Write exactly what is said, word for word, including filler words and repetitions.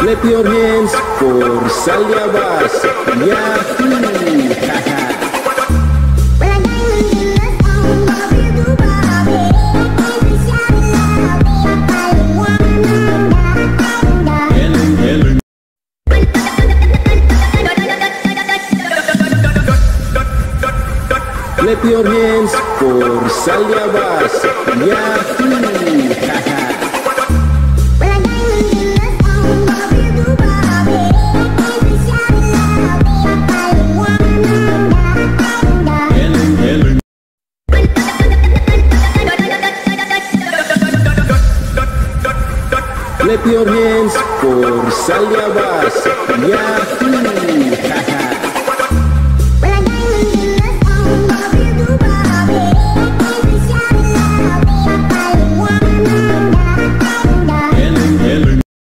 Clap your hands for Salyabas. Yahoo! Haha! Clap your hands for Salyabas. Yahoo! Haha! Clap your hands for Salyabas. Yahoo! Haha!